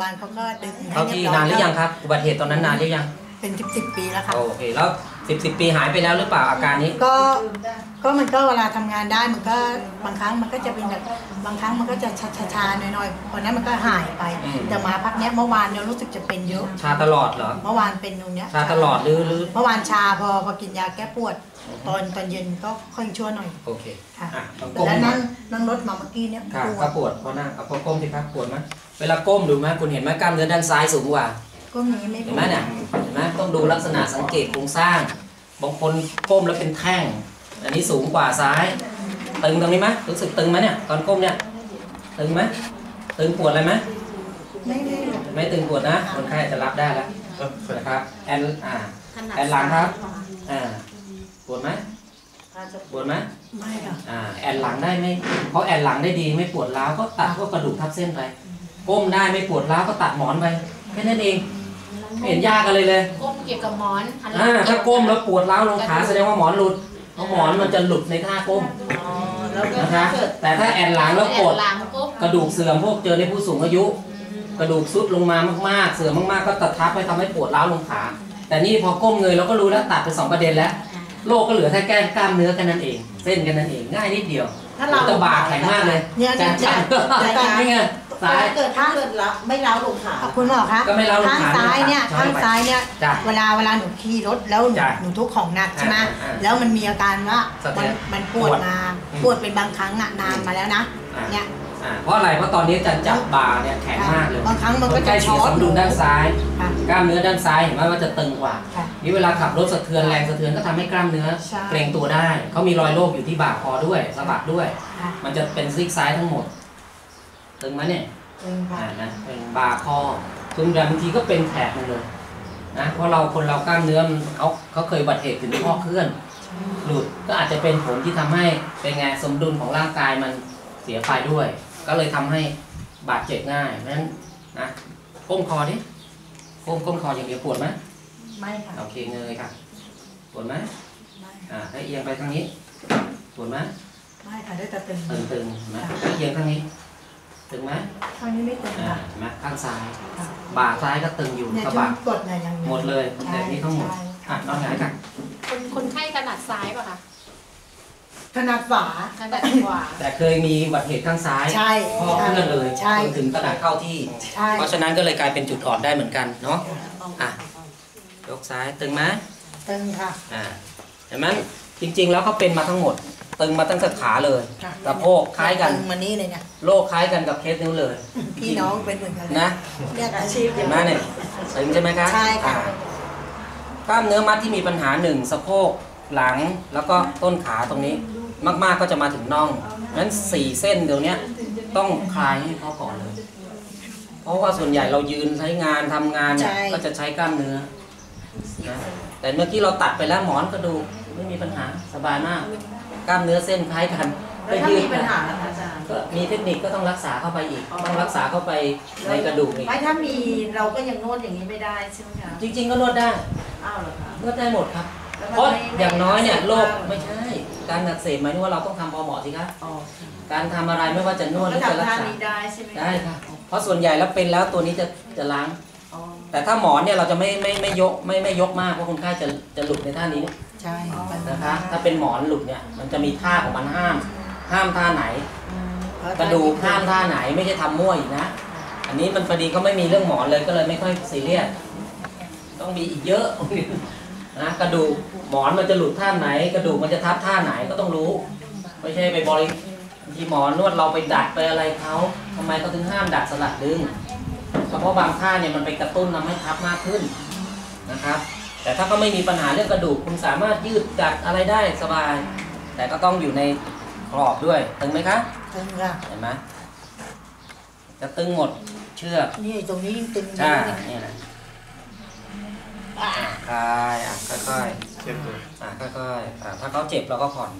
บาลเขาก็ดึงเข้าที่นานหรือยังครับอุบัติเหตุตอนนั้นนานหรือยังเป็น10 ปีแล้วค่ะโอเคแล้ว10 ปีหายไปแล้วหรือเปล่าอาการนี้ก็มันก็เวลาทำงานได้มันก็บางครั้งมันก็จะเป็นแบบบางครั้งมันก็จะชาๆหน่อยๆวันนั้นมันก็หายไปแต่มาพักเนี้ยเมื่อวานเนี่ยรู้สึกจะเป็นเยอะชาตลอดเหรอเมื่อวานเป็นตรงเนี้ยชาตลอดหรือเมื่อวานชาพอกินยาแก้ปวดตอนเย็นก็ค่อยชั่วหน่อยโอเคค่ะแล้วนั่งรถมาเมื่อกี้เนี่ยปวดเพราะนั่งเอาก้มสิครับปวดไหมเวลาก้มดูไหมคุณเห็นไหมกล้ามเนื้อด้านซ้ายสูงกว่าก้มนี้ไม่เห็นไหมเนี่ยเห็นไหมต้องดูลักษณะสังเกตโครงสร้างบางคนก้มแล้วเป็นแท่งอันนี้สูงกว่าซ้ายตึงตรงนี้ไหมรู้สึกตึงไหมเนี่ยตอนก้มเนี่ยตึงไหมตึงปวดอะไรไหมไม่ตึงปวดนะคนไข้จะรับได้แล้วนะครับแอนหลังครับปวดไหมปวดไหมไม่ค่ะแอนหลังได้ไหมเพราะแอนหลังได้ดีไม่ปวดร้าวก็ตัดพวกกระดูกทับเส้นไปก้มได้ไม่ปวดร้าวก็ตัดหมอนไปแค่นั้นเองไม่เห็นยากกันเลยก้มเกี่ยวกับหมอนถ้าก้มแล้วปวดร้าวลงขาแสดงว่าหมอนหลุดเพราะหมอนมันจะหลุดในท่าก้มนะครับแต่ถ้าแอนหลังแล้วกดกระดูกเสื่อมพวกเจอในผู้สูงอายุกระดูกซุดลงมามากๆเสื่อมมากๆก็ตัดทับไปทำให้ปวดร้าวลงขาแต่นี่พอก้มเงยเราก็รู้แล้วตัดไป2 ประเด็นแล้วโรคก็เหลือแค่แก้กล้ามเนื้อแค่นั้นเองเส้นแค่นั้นเองง่ายนิดเดียวถ้าเราตะบากแข็งมากเลยจังนี่ไงซ้ายเกิดแล้วไม่เล้าลงขาขอบคุณหมอคะก็ไม่เล้าลงขาข้างซ้ายเนี่ยเวลาหนูขี่รถแล้วหนูทุกของหนักใช่ไหมแล้วมันมีอาการว่ามันปวดมาปวดเป็นบางครั้งนานมาแล้วนะเนี่ยเพราะอะไรเพราะตอนนี้จับบ่าเนี่ยแข็งมากเลยบางครั้งมันก็จะช็อตสมดุลด้านซ้ายกล้ามเนื้อด้านซ้ายเห็นไหมว่าจะตึงกว่านี่เวลาขับรถสะเทือนแรงสะเทือนก็ทำให้กล้ามเนื้อเกร็งตัวได้เขามีรอยโรคอยู่ที่บ่าคอด้วยสะบักด้วยมันจะเป็นซีกซ้ายทั้งหมดตึงไหมเนี่ยนะเป็นบ่าคอซึ่งบางทีก็เป็นแถบเลยนะเพราะคนเรากล้ามเนื้อเขาเคยอุบัติเหตุถึงข้อเคลื่อนหลุดก็อาจจะเป็นผลที่ทำให้เป็นไงสมดุลของร่างกายมันเสียไปด้วยก็เลยทำให้บาดเจ็บง่ายนั้นนะก้มคอดิก้มคออย่างเดียวปวดไหมไม่ค่ะโอเคเงยค่ะปวดไหมไม่ให้เอียงไปทางนี้ปวดไหมไม่ค่ะได้แต่ตึงนะให้เอียงทางนี้ตึงไหมทางนี้ไม่ตึงค่ะไหมข้างซ้ายบ่าซ้ายก็ตึงอยู่กระบะหมดเลยแต่นี้ทั้งหมดนอนหงายกันคนไข้ถนัดซ้ายป่ะคะถนัดขวาแต่เคยมีอุบัติเหตุข้างซ้ายข้อเคลื่อนเลยจนถึงขนาดเข้าที่เพราะฉะนั้นก็เลยกลายเป็นจุดอ่อนได้เหมือนกันเนาะยกซ้ายตึงไหมตึงค่ะเห็นไหมจริงๆแล้วเขาเป็นมาทั้งหมดตึงมาตั้งแต่ขาเลยสะโพกคล้ายกันมานี่เลยเนี่ยโรคคล้ายกันกับเคสนิ้วเลยพี่น้องเป็นเหมือนกันนะเรียกอาชีพเห็นไหมเนี่ยตึงใช่ไหมคะใช่ค่ะกล้ามเนื้อมัดที่มีปัญหา1สะโพกหลังแล้วก็ต้นขาตรงนี้มากๆก็จะมาถึงน่องนั้น4 เส้นเดี๋ยวนี้ต้องคลายให้เขาก่อนเลยเพราะว่าส่วนใหญ่เรายืนใช้งานทำงานเนี่ยก็จะใช้กล้ามเนื้อนะแต่เมื่อกี้เราตัดไปแล้วหมอนกระดูกไม่มีปัญหาสบายมากกล้ามเนื้อเส้นคล้ายกันก็ยืดก็มีเทคนิคก็ต้องรักษาเข้าไปอีกต้องรักษาเข้าไปในกระดูกอีกไม่ถ้ามีเราก็ยังนวดอย่างนี้ไม่ได้ใช่ไหมคะจริงๆก็นวดได้เหรอคะนวดได้หมดครับเพราะอย่างน้อยเนี่ยโรคไม่ใช่การอักเสบหมายถึงว่าเราต้องทำพอเหมาะสิครับการทำอะไรไม่ว่าจะนวดหรือจะรักษาได้ค่ะเพราะส่วนใหญ่แล้วเป็นแล้วตัวนี้จะล้างแต่ถ้าหมอนเนี่ยเราจะไม่ยกมากเพราะคนไข้จะหลุดในท่านี้ใช่นะคะถ้าเป็นหมอนหลุดเนี่ยมันจะมีท่าของมันห้ามท่าไหนกระดูกห้ามท่าไหนไม่ใช่ทำมั่วอีกนะอันนี้มันพอดีก็ไม่มีเรื่องหมอนเลยก็เลยไม่ค่อยซีเรียสต้องมีอีกเยอะนะกระดูกหมอนมันจะหลุดท่าไหนกระดูกมันจะทับท่าไหนก็ต้องรู้ไม่ใช่ไปบริที่หมอนวดเราไปดัดไปอะไรเขาทำไมเขาถึงห้ามดัดสลัดดึงเพราะบางท่าเนี่ยมันไปกระตุ้นทำให้ทับมากขึ้นนะครับแต่ถ้าก็ไม่มีปัญหาเรื่องกระดูกคุณสามารถยืดจัดอะไรได้สบายแต่ก็ต้องอยู่ในกรอบด้วยตึงไหมคะตึงค่ะเห็นไหมจะตึงหมดเชือกนี่ตรงนี้ยิ่งตึงใช่นี่แหละคลายค่อยๆเจ็บเลยค่อยๆถ้าเขาเจ็บเราก็ผ่อน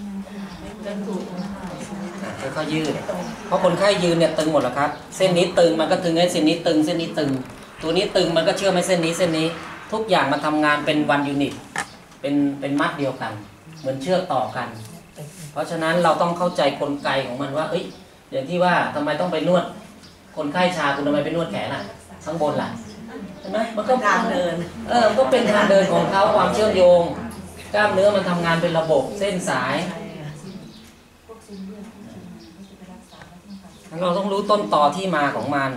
ค่อยๆยืดเพราะคนไข้ยืนเนี่ยตึงหมดแล้วครับเส้นนี้ตึงมันก็ตึงให้เส้นนี้ตึงเส้นนี้ตึงตัวนี้ตึงมันก็เชื่อมให้เส้นนี้ทุกอย่างมันทำงานเป็นวันยูนิตเป็นมัดเดียวกันเหมือนเชือกต่อกันเพราะฉะนั้นเราต้องเข้าใจกลไกของมันว่าอย่างที่ว่าทำไมต้องไปนวดคนไข้ชาคุณทำไมไปนวดแขนอ่ะข้างบนล่ะใช่ไหมมันก็ทางเดินก็เป็นทางเดินของเขาความเชื่อมโยงกล้ามเนื้อมันทำงานเป็นระบบเส้นสายเราต้องรู้ต้นตอที่มาของมัน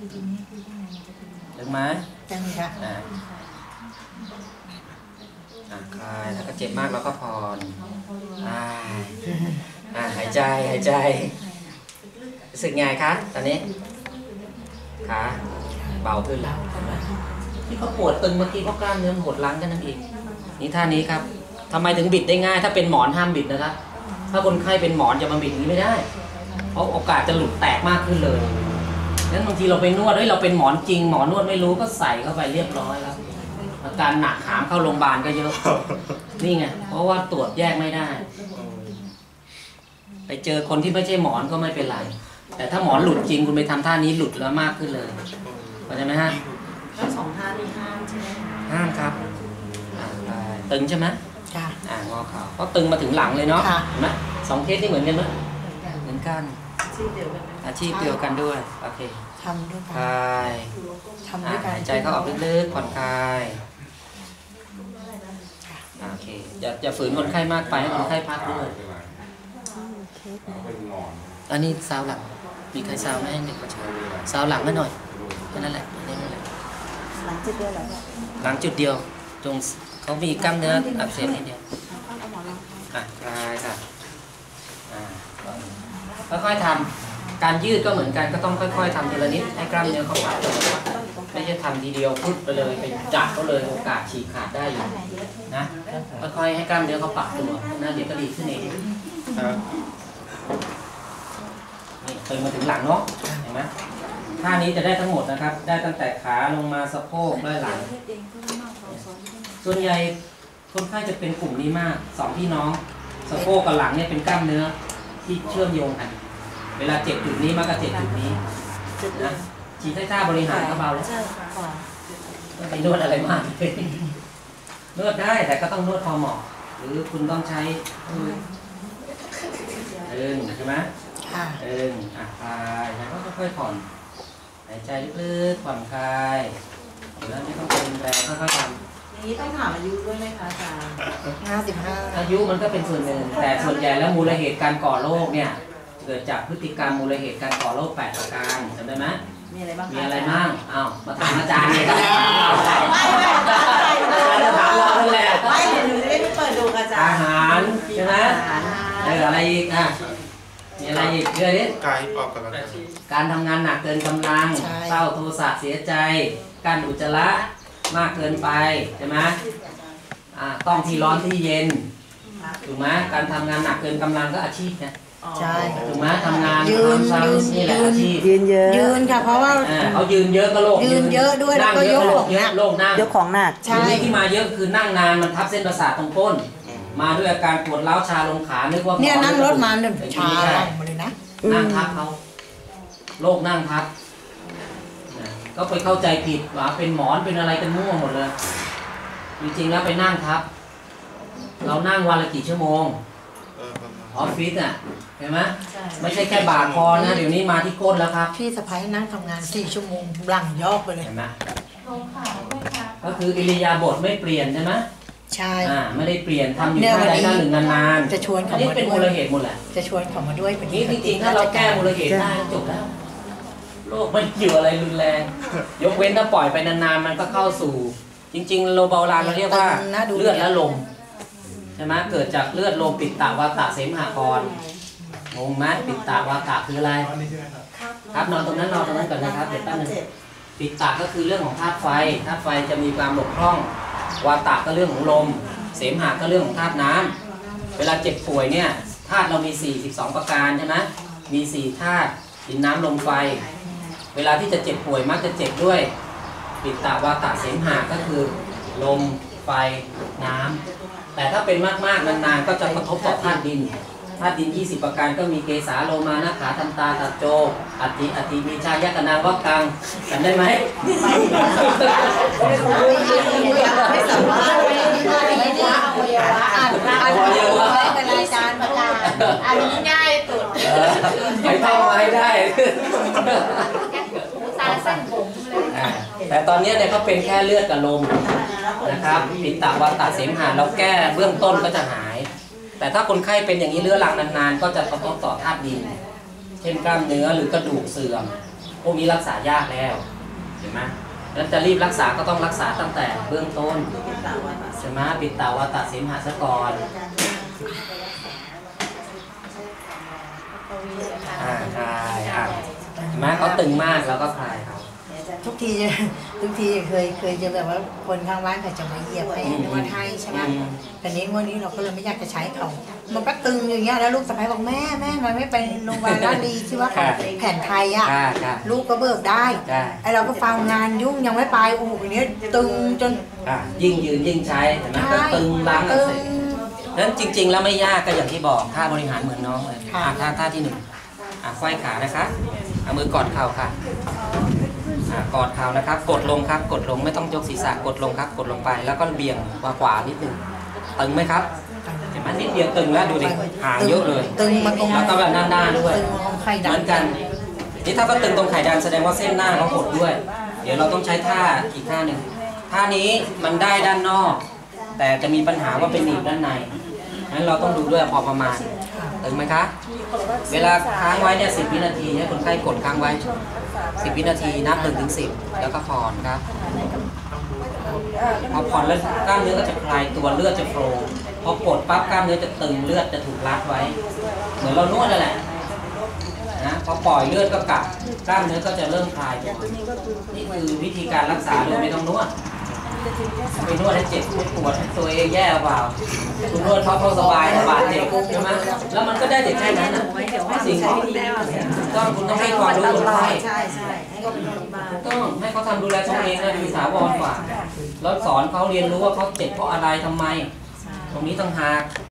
ถูกไหมจังค่ะคลายถ้าเจ็บมากเราก็ผ่อนหายใจรู้สึกไงคะตอนนี้ขาเบาขึ้นแล้วเห็นไหมที่เขาปวดตึงเมื่อกี้เพราะกล้ามเนื้อมันหดรั้งกันนั่นเองนี่ท่านี้ครับทำไมถึงบิดได้ง่ายถ้าเป็นหมอนห้ามบิดนะครับถ้าคนไข้เป็นหมอนจะมาบิดอย่างนี้ไม่ได้เพราะโอกาสจะหลุดแตกมากขึ้นเลยนั้นบางทีเราไปนวดเราเป็นหมอนจริงหมอนวดไม่รู้ก็ใส่เข้าไปเรียบร้อยแล้วอาการหนักหามเข้าโรงพยาบาลก็เยอะนี่ไงเพราะว่าตรวจแยกไม่ได้ไปเจอคนที่ไม่ใช่หมอนก็ไม่เป็นไรแต่ถ้าหมอนหลุดจริงคุณไปทำท่านี้หลุดแล้วมากขึ้นเลยเข้าใจไหมฮะทั้งสองท่านี้ห้ามใช่ไหมห้ามครับตึงใช่ไหมค่ะงอเข่าเพราะตึงมาถึงหลังเลยเนาะเห็นไหม2เคสนี่เหมือนกันไหมเหมือนกันอาชีพเดียวกันด้วยโอเคทำด้วยกันคลายหายใจเข้าออกลึกๆผ่อนคลายโอเคอย่าฝืนคนไข้มากไปให้คนไข้พักด้วยอันนี้ซาวหลังมีใครซาวไหมเด็กก็ใช้ซาวหลังไม่หน่อยแค่นั้นแหละหลังจุดเดียวเหรอหลังจุดเดียวตรงเขามีกล้ามเนื้ออักเสบนิดเดียวคลายค่ะค่อยๆทำการยืดก็เหมือนกันก็ต้องค่อยๆทำทีละนิดให้กล้ามเนื้อเขาปรับไม่ใช่ทำทีเดียวพุดไปเลยไปจับเขาเลยโอกาสฉีกขาดได้อยู่นะค่อยๆให้กล้ามเนื้อเขาปรับตัวนะเดี๋ยวก็ดีขึ้นเองนี่ตึงมาถึงหลังเนาะเห็นไหมท่านี้จะได้ทั้งหมดนะครับได้ตั้งแต่ขาลงมาสะโพกและหลังส่วนใหญ่คนไข้จะเป็นกลุ่มนี้มาก2พี่น้องสะโพกกับหลังเนี่ยเป็นกล้ามเนื้อที่เชื่อมโยงกันเวลาเจ็บจุดนี้มักจะเจ็บจุดนี้นะฉีดท่าบริหารก็เบาแล้วไม่ไปนวดอะไรมากนวดได้แต่ก็ต้องนวดพอเหมาะหรือคุณต้องใช้ใช่ไหมคลายแล้วก็ค่อยๆผ่อนหายใจลึกๆผ่อนคลายแล้วไม่ต้องเป็นแรงค่อยๆทำนี้ต้องถามอายุด้วยไหมคะอาจารย์ 55 อายุมันก็เป็นส่วนหนึ่งแต่ส่วนใหญ่แล้วมูลเหตุการก่อโรคเนี่ยเกิดจากพฤติกรรมมูลเหตุการก่อโรค8ประการจำได้ไหมมีอะไรบ้างมาถามอาจารย์เลยครับไม่ถามเราแหละไม่หนูจะได้เปิดดูอาจารย์อาหารใช่ไหมอะไรอีกมีอะไรอีกเยอะนิดการทำงานหนักเกินกำลังเศร้าโทสะเสียใจการอุจจาระมากเกินไปใช่ไหมต้องที่ร้อนที่เย็นถูกไหมการทำงานหนักเกินกำลังก็อาชีพเนี่ยใช่ถูกไหมทำงานนี่แหละอาชีพยืนค่ะเพราะว่าเขายืนเยอะก็โรคยืนเยอะด้วยแล้วก็ยกของหนักยกของหนักใช่ที่มาเยอะคือนั่งนานมันทับเส้นประสาทตรงก้นมาด้วยอาการปวดร้าวชาลงขานึกว่าเนี่ยนั่งรถมาเนี่ยชาลงมาเลยนะนั่งทับเขาโรคนั่งทับก็ไปเข้าใจผิดว่าเป็นหมอนเป็นอะไรกันมั่วหมดเลยจริงๆแล้วไปนั่งทับเรานั่งวันละกี่ชั่วโมงออฟฟิศเห็นไหมไม่ใช่แค่บ่าคอนะเดี๋ยวนี้มาที่ก้นแล้วครับพี่สะพ้ายนั่งทำงาน4 ชั่วโมงหลังยอกไปเลยเห็นไหมก็คืออิริยาบถไม่เปลี่ยนใช่ไหมใช่ไม่ได้เปลี่ยนทำอยู่ท่าใดท่าหนึ่งนานๆจะชวนเขามาเป็นมูลเหตุหมดแหละจะชวนเขามาด้วยนี้จริงๆถ้าเราแก้มูลเหตุได้จบแล้วโรคไม่เกี่ยวอะไรรุนแรงยกเว้นถ้าปล่อยไปนานๆมันก็เข้าสู่จริงๆโลเบาลานเราเรียกว่าเลือดและลมใช่ไหมเกิดจากเลือดลมปิดตาวาตะเสมหะกรงงไหมปิดตาวาตะคืออะไรครับนอนตรงนั้นก่อนนะครับเดี๋ยวแป๊บนึงปิดตาก็คือเรื่องของธาตุไฟจะมีความบกพร่องวาตะก็เรื่องของลมเสมหะก็เรื่องของธาตุน้ำเวลาเจ็บป่วยเนี่ยธาตุเรามี42ประการใช่ไหมมี4ธาตุดินน้ำลมไฟเวลาที่จะเจ็บป่วยมักจะเจ็บด้วยปิดตาวาตะเสมหะก็คือลมไฟน้ำแต่ถ้าเป็นมากๆนานๆก็จะกระทบต่อธาตุดิน20ประการก็มีเกสาโลมานะขาทันตาตัดโจอัติมีชายกนางวักกังจำได้ไหมไม่สามารถเป็นรายการประกาศอันนี้ง่ายสุดไปท่องมาให้ได้สั้นแต่ตอนนี้เนี่ยเขาเป็นแค่เลือดกับลมนะครับปิตวาตเสมหะเราแก้เบื้องต้นก็จะหาย แต่ถ้าคนไข้เป็นอย่างนี้เรื้อรังนานๆก็จะกระทบต่อธาตุดินเช่นกล้ามเนื้อหรือกระดูกเสื่อมพวกนี้รักษายากแล้วเห็นไหมแล้วจะรีบรักษาก็ต้องรักษาตั้งแต่เบื้องต้นใช่ไหมปิตวาตเสมหะซะก่อนคลายเห็นไหมเขาตึงมากแล้วก็คลายเขาทุกทีเคยจะแบบว่าคนข้างบ้านเขาจะมาเหยียบให้นวดให้ใช่ไหมแต่นี้วันนี้เราก็เลยไม่อยากจะใช้เขามันก็ตึงอย่างเงี้ยแล้วลูกสะใภ้บอกแม่มันไม่ไปโรงพยาบาลราชรีที่ว่าแผนไทยอ่ะลูกก็เบิกได้ไอเราก็ฟังงานยุ่งยังไม่ไปโอ้โหวันนี้ตึงจนยิ่งยืนยิ่งใช้เห็นไหมก็ตึงล้างอักเสบนั้นจริงๆแล้วไม่ยากก็อย่างที่บอกท่าบริหารเหมือนน้องเลยท่าที่ 1ควายขานะคะเอามือกอดเข่าค่ะกอดเข่านะครับกดลงครับกดลงไม่ต้องยกศีรษะกดลงครับกดลงไปแล้วก็เบี่ยงมาขวานิดนึงตึงไหมครับเห็นไหมนิดเดียวตึงแล้วดูดิห่างเยอะเลยตึงมาตรงแล้วก็แบบหน้าด้วยเหมือนกันนี่ถ้าก็ตึงตรงไขดันแสดงว่าเส้นหน้าเขาหดด้วยเดี๋ยวเราต้องใช้ท่าอีกท่าหนึ่งท่านี้มันได้ด้านนอกแต่จะมีปัญหาว่าเป็นหนีบด้านในงั้นเราต้องดูด้วยพอประมาณตึงไหมคะเวลาค้างไว้เนี่ย10 วินาทีให้คนไข้กดค้างไว้10 วินาทีนับ1 ถึง 10แล้วก็ผ่อนครับพอผ่อนแล้วกล้ามเนื้อก็จะคลายตัวเลือดจะโฟลว์พอกดปั๊บกล้ามเนื้อจะตึงเลือดจะถูกรัดไว้เหมือนเรานวดนั่นแหละนะพอปล่อยเลือดก็กลับกล้ามเนื้อก็จะเริ่มคลายตัวนี่คือวิธีการรักษาโดยไม่ต้องนวดไปนวดให้เจ็บไม่ปวดตัวเองแย่เปล่าคุณนวดเขาสบายบาดเจ็บใช่ไหมแล้วมันก็ได้แต่แค่นั้นนะสิ่งต้องคุณต้องให้ความรู้คนไข้ต้องให้เขาทำดูแลตัวเองนะมีถาวรกว่าแล้วสอนเขาเรียนรู้ว่าเขาเจ็บเพราะอะไรทำไมตรงนี้ต้องหาก